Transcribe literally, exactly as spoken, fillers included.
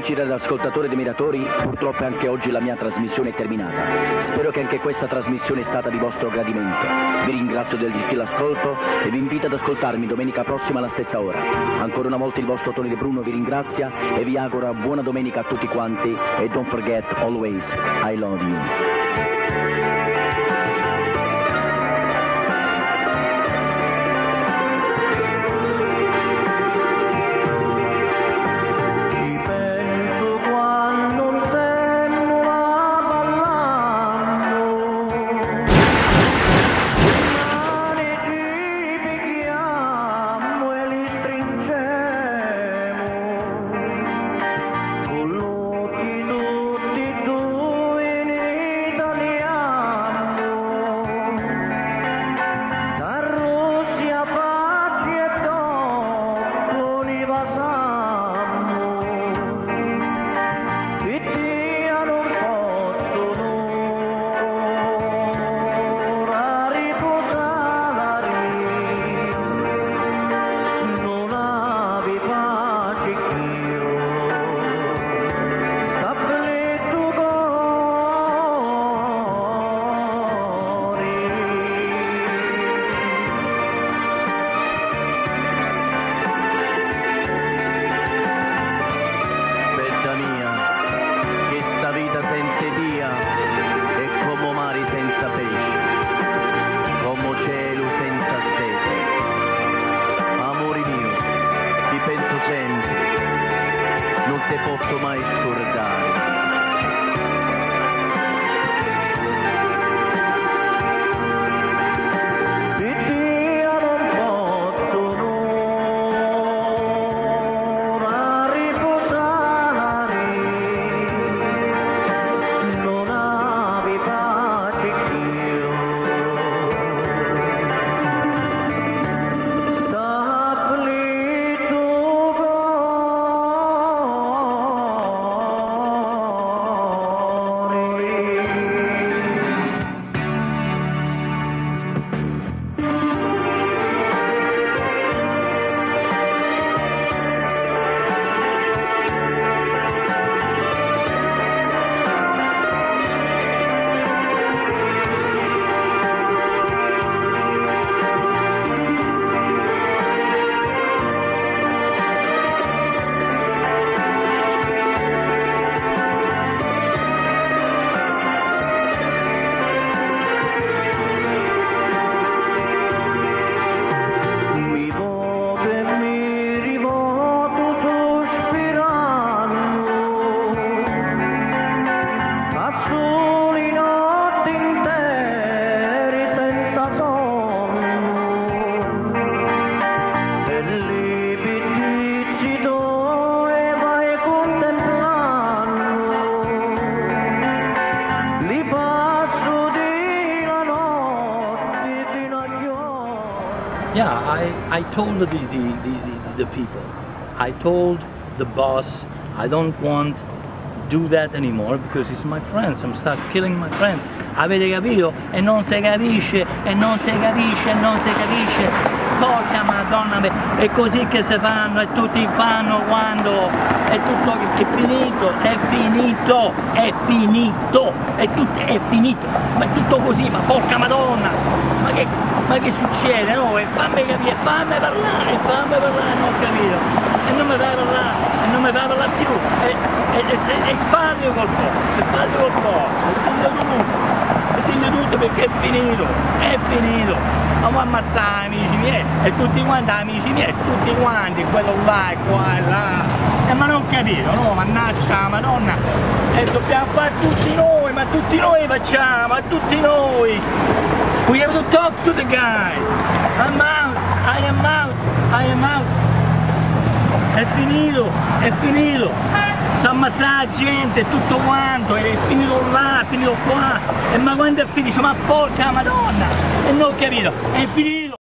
amici radioascoltatori ed ammiratori, purtroppo anche oggi la mia trasmissione è terminata. Spero che anche questa trasmissione è stata di vostro gradimento. Vi ringrazio del gentile ascolto e vi invito ad ascoltarmi domenica prossima alla stessa ora. Ancora una volta il vostro Tony De Bruno vi ringrazia e vi augura buona domenica a tutti quanti e don't forget always I love you. Yeah, I, I told the, the, the, the people, I told the boss, I don't want to do that anymore because it's my friends, I'm start killing my friends. Avete capito? E non si capisce, e non si capisce, e non si capisce. Porca Madonna, è così che si fanno e tutti fanno quando è tutto è finito, è finito, è finito, è tutto è finito, ma è tutto così, ma porca Madonna, ma che, ma che succede? No? E fammi capire, fammi parlare, e fammi parlare, non ho capito, e non mi fai parlare, e non mi fai parlare più, e, e, e, e parli col boss, e parli col boss, e dillo tutto, e dillo tutto perché è finito, è finito. Ma vuoi ammazzare amici miei, e tutti quanti amici miei, tutti quanti, quello là e qua e là, e ma non capito, no, mannaggia la Madonna, e dobbiamo fare tutti noi, ma tutti noi facciamo, ma tutti noi, we have to talk to the guys, I'm out, I am out, I am out, è finito, è finito, si ammazza la gente, tutto quanto, è finito là, è finito qua, e ma quando è finito, ma porca Madonna, e non ho capito, è finito.